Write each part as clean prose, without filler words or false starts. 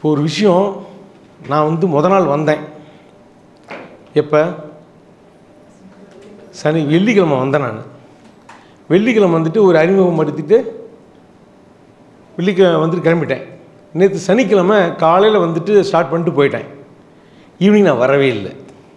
இப்போ ஒரு விஷயம், நான் வந்து முத நாள் வந்தேன். எப்போ? வெள்ளிக்கிழமை வந்தேன். நான் வெள்ளிக்கிழமை வந்துட்டு ஒரு அறிமுகம் படுத்திட்டு வெள்ளிக்கிழமை வந்துட்டு கிளம்பிட்டேன். நேற்று சனிக்கிழமை காலையில் வந்துட்டு ஸ்டார்ட் பண்ணிட்டு போயிட்டேன். ஈவினிங் நான் வரவே இல்லை.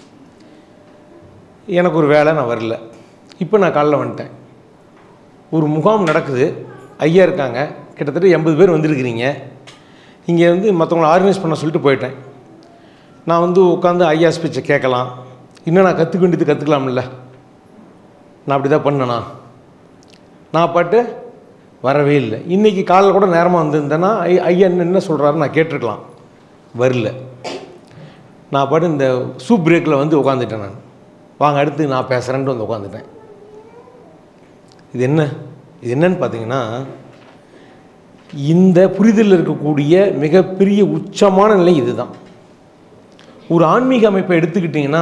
எனக்கு ஒரு வேலை, நான் வரல. இப்போ நான் காலைல வந்துட்டேன். ஒரு முகாம் நடக்குது, ஐயா இருக்காங்க, கிட்டத்தட்ட 80 பேர் வந்திருக்கிறீங்க. இங்கே வந்து மற்றவங்களை ஆர்கனைஸ் பண்ண சொல்லிட்டு போயிட்டேன். நான் வந்து உட்காந்து ஐயா ஸ்பீச்சை கேட்கலாம், இன்னும் நான் கற்றுக்க வேண்டியது கற்றுக்கலாம்ல. நான் அப்படி தான் பண்ணேண்ணா. நான் பாட்டு வரவே இல்லை. இன்றைக்கி காலையில் கூட நேரமாக வந்திருந்தேன்னா ஐயா என்ன சொல்கிறாரு நான் கேட்டிருக்கலாம். வரல. நான் பாட்டு இந்த சூப் பிரேக்கில் வந்து உட்காந்துட்டேன். நான் வாங்க அடுத்து நான் பேசுகிறேன்ட்டு வந்து உட்காந்துட்டேன். இது என்னன்னு பார்த்தீங்கன்னா, இந்த புரிதலில் இருக்கக்கூடிய மிகப்பெரிய உச்சமான நிலை இதுதான். ஒரு ஆன்மீக அமைப்பை எடுத்துக்கிட்டிங்கன்னா,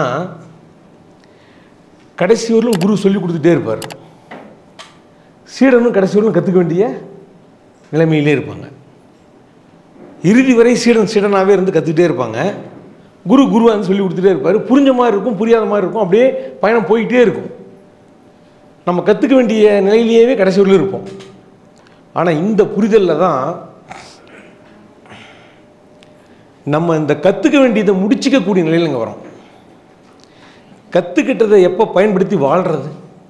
கடைசி வரலும் குரு சொல்லி கொடுத்துட்டே இருப்பார். சீடனும் கடைசி வரலும் கற்றுக்க வேண்டிய நிலைமையிலே இருப்பாங்க. இறுதி வரை சீடனாகவே இருந்து கற்றுக்கிட்டே இருப்பாங்க. குருவாக இருந்து சொல்லி கொடுத்துட்டே இருப்பார். புரிஞ்ச மாதிரி இருக்கும், புரியாத மாதிரி இருக்கும், அப்படியே பயணம் போயிட்டே இருக்கும். நம்ம கற்றுக்க வேண்டிய நிலையிலேயே கடைசி வரலும் இருப்போம். ஆனால் இந்த புரிதலில் தான் நம்ம இந்த கற்றுக்க வேண்டியதை முடிச்சிக்கக்கூடிய நிலையில் இங்கே வரோம். கற்றுக்கிட்டதை எப்போ பயன்படுத்தி வாழ்கிறது?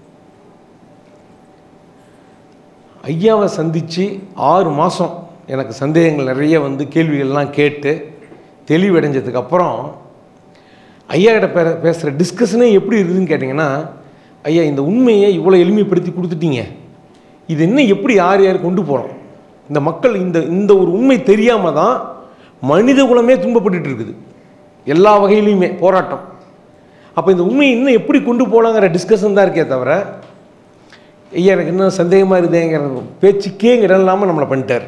ஐயாவை சந்தித்து 6 மாதம் எனக்கு சந்தேகங்கள் நிறைய வந்து கேள்விகள்லாம் கேட்டு தெளிவடைஞ்சதுக்கப்புறம் ஐயா கிட்ட பேசுகிற டிஸ்கஷனே எப்படி இருக்குதுன்னு கேட்டிங்கன்னா, ஐயா இந்த உண்மையை இவ்வளோ எளிமைப்படுத்தி கொடுத்துட்டீங்க, இது என்ன எப்படி யார் கொண்டு போகிறோம்? இந்த மக்கள் இந்த ஒரு உண்மை தெரியாமல் தான் மனித குலமே துன்பப்பட்டு இருக்குது, எல்லா வகையிலையுமே போராட்டம். அப்போ இந்த உண்மையை இன்னும் எப்படி கொண்டு போகலாங்கிற டிஸ்கஷன் தான் இருக்கே தவிர, ஐயா எனக்கு இன்னும் சந்தேகமாக இருக்குதுங்கிற பேச்சுக்கே இடம் இல்லாமல் நம்மளை பண்ணிட்டார்.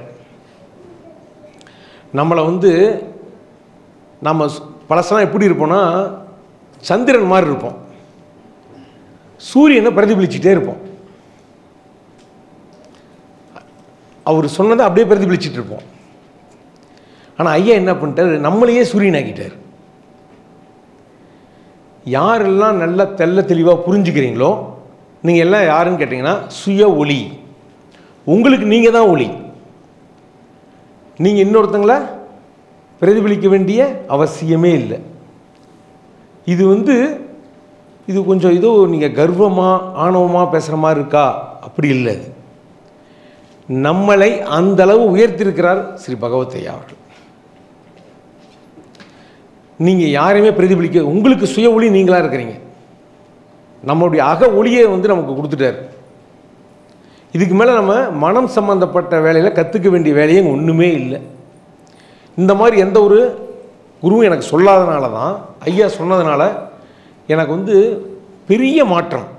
நம்மளை வந்து நம்ம பழசெல்லாம் எப்படி இருப்போம்னா, சந்திரன் மாதிரி இருப்போம், சூரியனை பிரதிபலிச்சுட்டே இருப்போம். அவர் சொன்னதை அப்படியே பிரதிபலிச்சுட்டு இருப்போம். ஆனால் ஐயா என்ன பண்ணிட்டார், நம்மளையே சூரியன் ஆக்கிட்டார். யாரெல்லாம் நல்லா தெளிவாக புரிஞ்சுக்கிறீங்களோ, நீங்கள் எல்லாம் யாருன்னு கேட்டிங்கன்னா சுய ஒளி. உங்களுக்கு நீங்கள் தான் ஒளி. நீங்கள் இன்னொருத்தங்களை பிரதிபலிக்க வேண்டிய அவசியமே இல்லை. இது கொஞ்சம் ஏதோ நீங்கள் கர்வமாக ஆணவமாக பேசுகிற மாதிரி இருக்கா? அப்படி இல்லை. அது நம்மளை அந்த அளவு உயர்த்திருக்கிறார் ஸ்ரீ பகவத் ஐயா அவர்கள். நீங்கள் யாரையுமே பிரதிபலிக்க, உங்களுக்கு சுய ஒளி நீங்களாக இருக்கிறீங்க. நம்மளுடைய அக ஒளியை வந்து நமக்கு கொடுத்துட்டார். இதுக்கு மேலே நம்ம மனம் சம்பந்தப்பட்ட வேலையில் கற்றுக்க வேண்டிய வேலையே ஒன்றுமே இல்லை. இந்த மாதிரி எந்த ஒரு குருவும் எனக்கு சொல்லாதனால தான், ஐயா சொன்னதுனால எனக்கு வந்து பெரிய மாற்றம்.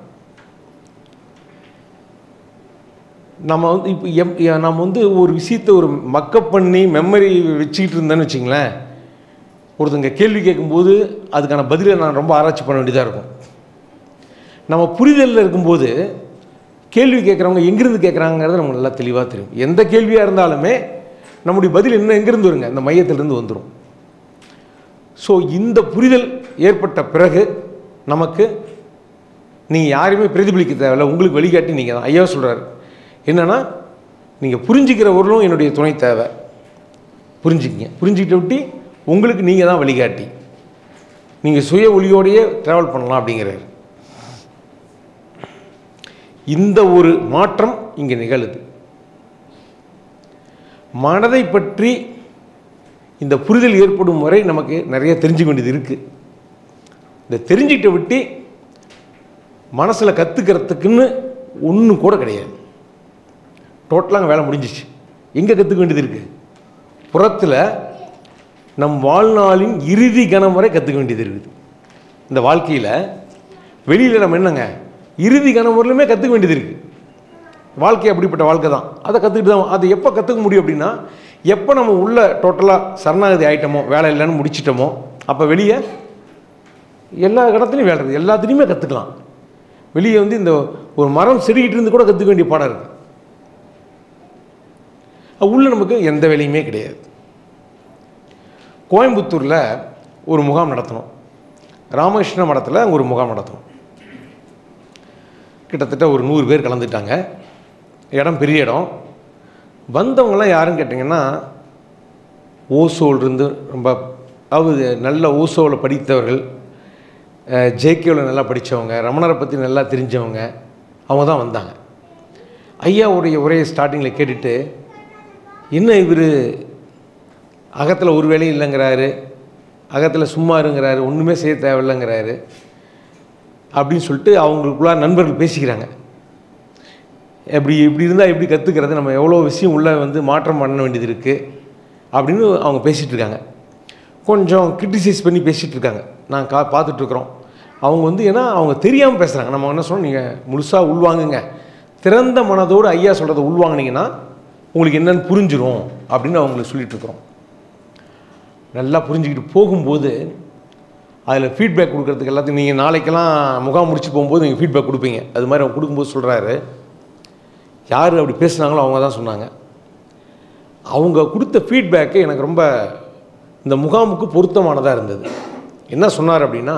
நம்ம வந்து இப்போ நம்ம வந்து ஒரு விஷயத்தை ஒரு மக்கப் பண்ணி மெமரி வச்சுக்கிட்டு இருந்தேன்னு வச்சிங்களேன், ஒருத்தங்க கேள்வி கேட்கும்போது அதுக்கான பதிலை நான் ரொம்ப ஆராய்ச்சி பண்ண வேண்டியதாக இருக்கும். நம்ம புரிதலில் இருக்கும்போது கேள்வி கேட்குறவங்க எங்கேருந்து கேட்குறாங்கிறது நமக்கு நல்லா தெளிவாக தெரியும். எந்த கேள்வியாக இருந்தாலுமே நம்முடைய பதில் என்ன எங்கேருந்து வருங்க, இந்த மையத்திலிருந்து வந்துடும். ஸோ இந்த புரிதல் ஏற்பட்ட பிறகு நமக்கு நீங்கள் யாரையுமே பிரதிபலிக்க தேவையில்லை, உங்களுக்கு வழிகாட்டி நீங்கள் தான். ஐயா சொல்கிறார் என்னென்னா, நீங்கள் புரிஞ்சிக்கிறவர்களும் என்னுடைய துணை தேவை, புரிஞ்சுக்கிங்க. புரிஞ்சுக்கிட்ட விட்டு உங்களுக்கு நீங்கள் தான் வழிகாட்டி, நீங்கள் சுய ஒளியோடையே ட்ராவல் பண்ணலாம் அப்படிங்கிறார். இந்த ஒரு மாற்றம் இங்கே நிகழுது. மனதை பற்றி இந்த புரிதல் ஏற்படும் வரை நமக்கு நிறைய தெரிஞ்சுக்க வேண்டியது இருக்குது. இந்த தெரிஞ்சுக்கிட்ட விட்டு மனசில் கற்றுக்கிறதுக்குன்னு ஒன்றும் கூட கிடையாது. டோட்டலாக வேலை முடிஞ்சிச்சு. எங்கே கற்றுக்க வேண்டியது இருக்குது? புறத்தில் நம் வாழ்நாளின் இறுதி கணம் வரை கற்றுக்க வேண்டியது இருக்குது. இந்த வாழ்க்கையில் வெளியில் நம்ம என்னங்க இறுதி கணம் வரலுமே கற்றுக்க வேண்டியது இருக்குது. வாழ்க்கை அப்படிப்பட்ட வாழ்க்கை தான். அதை கற்றுக்கிட்டு தான். அதை எப்போ கற்றுக்க முடியும் அப்படின்னா, எப்போ நம்ம உள்ள டோட்டலாக சரணாகதி ஆகிட்டோமோ, வேலை இல்லைன்னு முடிச்சிட்டோமோ, அப்போ வெளியே எல்லா இடத்துலையும் வேலை இருக்குது, எல்லாத்துலேயுமே கற்றுக்கலாம். வெளியே வந்து இந்த ஒரு மரம் செடிக்கிட்டு இருந்து கூட கற்றுக்க வேண்டிய பாடம் இருக்குது. உள்ள நமக்கு எந்த வேலையுமே கிடையாது. கோயம்புத்தூரில் ஒரு முகாம் நடத்தணும். ராமகிருஷ்ண மடத்தில் அங்கே ஒரு முகாம் நடத்தணும். கிட்டத்தட்ட ஒரு 100 பேர் கலந்துட்டாங்க. இடம் பெரிய இடம். வந்தவங்களாம் யாருன்னு கேட்டிங்கன்னா, ஓசோலிருந்து ரொம்ப, அதாவது நல்ல ஓசோவில் படித்தவர்கள், ஜேகேவில் நல்லா படித்தவங்க, ரமணரை பற்றி நல்லா தெரிஞ்சவங்க, அவங்க தான் வந்தாங்க. ஐயாவுடைய உரையை ஸ்டார்டிங்கில் கேட்டுட்டு, என்ன இவர் அகத்தில் ஒரு வேலையும் இல்லைங்கிறாரு, அகத்தில் சும்மா இருங்கிறாரு, ஒன்றுமே செய்ய தேவையில்லைங்கிறாரு அப்படின்னு சொல்லிட்டு அவங்களுக்குள்ள நண்பர்கள் பேசிக்கிறாங்க. இப்படி இருந்தால் எப்படி கற்றுக்கிறது, நம்ம எவ்வளோ விஷயம் உள்ளே வந்து மாற்றம் பண்ண வேண்டியது இருக்குது அப்படின்னு அவங்க பேசிகிட்டு இருக்காங்க. கொஞ்சம் கிரிட்டிசைஸ் பண்ணி பேசிகிட்டு இருக்காங்க. நான் பார்த்துட்ருக்குறோம். அவங்க வந்து ஏன்னா அவங்க தெரியாமல் பேசுகிறாங்க. நம்ம என்ன சொன்னோம், நீங்கள் முழுசாக உள்வாங்குங்க, திறந்த மனதோடு ஐயா சொல்கிறத உள்வாங்கினீங்கன்னா உங்களுக்கு என்னென்னு புரிஞ்சிடும் அப்படின்னு அவங்களுக்கு சொல்லிகிட்ருக்குறோம். நல்லா புரிஞ்சுக்கிட்டு போகும்போது அதில் ஃபீட்பேக் கொடுக்குறதுக்கு எல்லாத்தையும் நீங்கள் நாளைக்கெல்லாம் முகாம் முடிச்சு போகும்போது நீங்கள் ஃபீட்பேக் கொடுப்பீங்க. அது மாதிரி அவங்க கொடுக்கும்போது சொல்கிறாரு, யார் அப்படி பேசுனாங்களோ அவங்க தான் சொன்னாங்க. அவங்க கொடுத்த ஃபீட்பேக்கு எனக்கு ரொம்ப இந்த முகாமுக்கு பொருத்தமானதாக இருந்தது. என்ன சொன்னார் அப்படின்னா,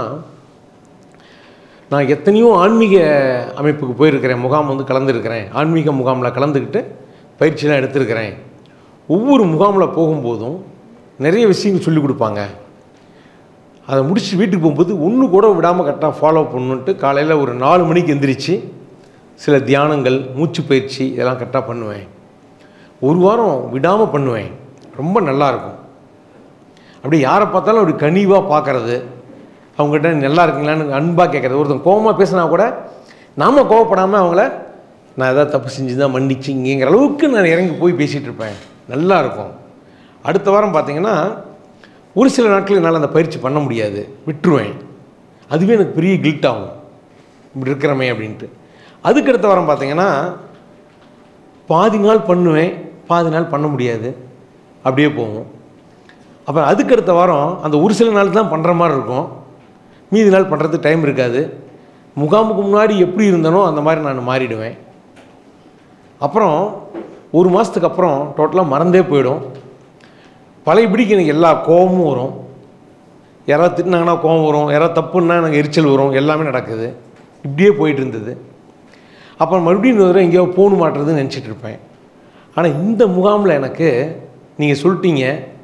நான் எத்தனையோ ஆன்மீக அமைப்புக்கு போயிருக்கிறேன், முகாம் வந்து கலந்துருக்கிறேன், ஆன்மீக முகாமில் கலந்துக்கிட்டு பயிற்சியெலாம் எடுத்திருக்கிறேன். ஒவ்வொரு முகாமில் போகும்போதும் நிறைய விஷயங்கள் சொல்லிக் கொடுப்பாங்க. அதை முடிச்சு வீட்டுக்கு போகும்போது ஒன்று கூட விடாமல் கரெக்டாக ஃபாலோ பண்ணணுன்ட்டு காலையில் ஒரு 4 மணிக்கு எந்திரிச்சு சில தியானங்கள், மூச்சு பயிற்சி இதெல்லாம் கரெக்டாக பண்ணுவேன். ஒரு வாரம் விடாமல் பண்ணுவேன். ரொம்ப நல்லாயிருக்கும். அப்படியே யாரை பார்த்தாலும் அப்படி கனிவாக பார்க்குறது, அவங்ககிட்ட நல்லா இருக்கீங்களான்னு அன்பாக கேட்குறது. ஒருத்தன் கோபமாக பேசினா கூட நாம் கோவப்படாமல் அவங்கள நான் எதாவது தப்பு செஞ்சு தான் மன்னிச்சிங்கிற அளவுக்கு நான் இறங்கி போய் பேசிகிட்டு இருப்பேன். நல்லாயிருக்கும். அடுத்த வாரம் பார்த்திங்கன்னா ஒரு சில நாட்கள் என்னால் அந்த பயிற்சி பண்ண முடியாது, விட்டுருவேன். அதுவே எனக்கு பெரிய கில்ட் ஆகும், இப்படி இருக்கிறமே அப்படின்ட்டு. அதுக்கடுத்த வாரம் பார்த்திங்கன்னா பாதி நாள் பண்ணுவேன், பாதி நாள் பண்ண முடியாது, அப்படியே போகும். அப்புறம் அதுக்கடுத்த வாரம் அந்த ஒரு சில நாள் தான் பண்ணுற மாதிரி இருக்கும், மீதி நாள் பண்ணுறதுக்கு டைம் இருக்காது. முகாமுக்கு முன்னாடி எப்படி இருந்தனோ அந்த மாதிரி நான் மாறிடுவேன். அப்புறம் ஒரு மாதத்துக்கு அப்புறம் டோட்டலாக மறந்தே போயிடும். பழையபடிக்கு எனக்கு எல்லா கோபமும் வரும். யாராவது திட்டினாங்கன்னா கோபம் வரும், யாராவது தப்புன்னா எனக்கு எரிச்சல் வரும், எல்லாமே நடக்குது. இப்படியே போயிட்டு இருந்தது. அப்புறம் மறுபடியும் இன்னொரு தடவை எங்கேயோ போகணு மாட்டுறதுன்னு நினச்சிட்டு இருப்பேன். ஆனால் இந்த முகாமில் எனக்கு நீங்கள் சொல்லிட்டீங்க,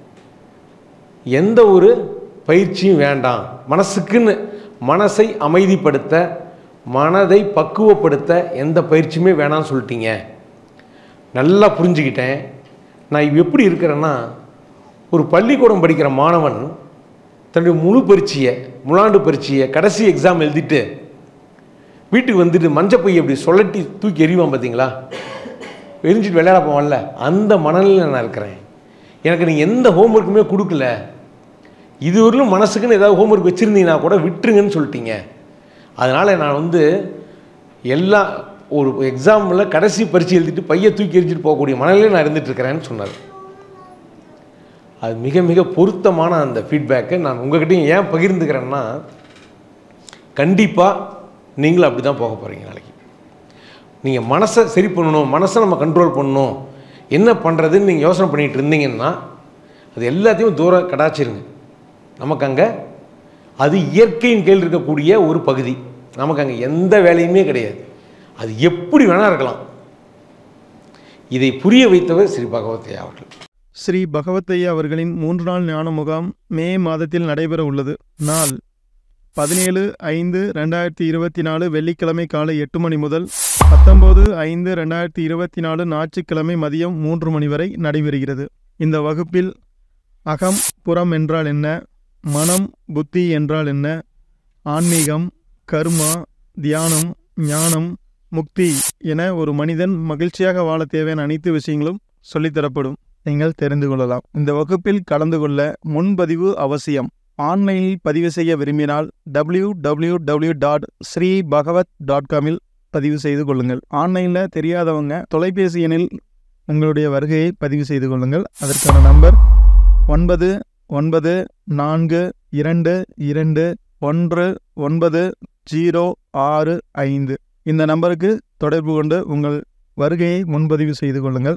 எந்த ஒரு பயிற்சியும் வேண்டாம், மனசுக்குன்னு மனசை அமைதிப்படுத்த, மனதை பக்குவப்படுத்த எந்த பயிற்சியுமே வேணாம்னு சொல்லிட்டீங்க. நல்லா புரிஞ்சுக்கிட்டேன். நான் எப்படி இருக்கிறேன்னா, ஒரு பள்ளிக்கூடம் படிக்கிற மாணவன் தன்னுடைய முழு பரீட்சையை, முழாண்டு பரீட்சையை, கடைசி எக்ஸாம் எழுதிட்டு வீட்டுக்கு வந்துட்டு மஞ்சப்பையை அப்படி சொல்லட்டி தூக்கி எறிவான் பார்த்தீங்களா, எரிஞ்சிட்டு விளையாட போவான்ல, அந்த மனநிலையில் நான் இருக்கிறேன். எனக்கு நீங்கள் எந்த ஹோம்ஒர்க்குமே கொடுக்கல, இதுவரையிலும் மனசுக்குன்னு ஏதாவது ஹோம்ஒர்க் வச்சுருந்தீங்கன்னா கூட விட்டுருங்கன்னு சொல்லிட்டீங்க. அதனால் நான் வந்து எல்லா ஒரு எக்ஸாமில் கடைசி பரீட்சை எழுதிட்டு பையை தூக்கி எரிஞ்சிட்டு போகக்கூடிய மனநிலையில் நான் இருந்துகிட்ருக்கிறேன்னு சொன்னார். அது மிக மிக பொருத்தமான அந்த ஃபீட்பேக்கை நான் உங்கள்கிட்டையும் ஏன் பகிர்ந்துக்கிறேன்னா, கண்டிப்பாக நீங்களும் அப்படி தான் போக போகிறீங்க. நாளைக்கு நீங்கள் மனசை சரி பண்ணணும், மனசை நம்ம கண்ட்ரோல் பண்ணணும், என்ன பண்ணுறதுன்னு நீங்கள் யோசனை பண்ணிகிட்டு இருந்தீங்கன்னா அது எல்லாத்தையும் தூரம் கடாச்சிருங்க. நமக்கு அங்கே அது இயற்கையின் கீழ் இருக்கக்கூடிய ஒரு பகுதி, நமக்கு அங்கே எந்த வேலையுமே கிடையாது. அது எப்படி வேணால் இருக்கலாம். இதை புரிய வைத்தவர் ஸ்ரீ பகவத்தையா அவர்கள். ஸ்ரீ பகவத்தையா அவர்களின் 3 நாள் ஞான முகாம் மே மாதத்தில் நடைபெற உள்ளது. நாள் 17/5/2024 வெள்ளிக்கிழமை காலை 8 மணி முதல் 19/5/2024 ஞாயிற்றுக்கிழமை மதியம் 3 மணி வரை நடைபெறுகிறது. இந்த வகுப்பில் அகம் புறம் என்றால் என்ன, மனம் புத்தி என்றால் என்ன, ஆன்மீகம், கர்மா, தியானம், ஞானம், முக்தி என ஒரு மனிதன் மகிழ்ச்சியாக வாழ தேவையான அனைத்து விஷயங்களும் சொல்லித்தரப்படும். நீங்கள் தெரிந்து கொள்ளலாம். இந்த வகுப்பில் கலந்து கொள்ள முன்பதிவு அவசியம். ஆன்லைனில் பதிவு செய்ய விரும்பினால் www.sreebhagavat.com பதிவு செய்து கொள்ளுங்கள். ஆன்லைனில் தெரியாதவங்க தொலைபேசி எண்ணில் உங்களுடைய வருகையை பதிவு செய்து கொள்ளுங்கள். அதற்கான நம்பர் 9942219065. இந்த நம்பருக்கு தொடர்பு கொண்டு உங்கள் வருகையை முன்பதிவு செய்து கொள்ளுங்கள்.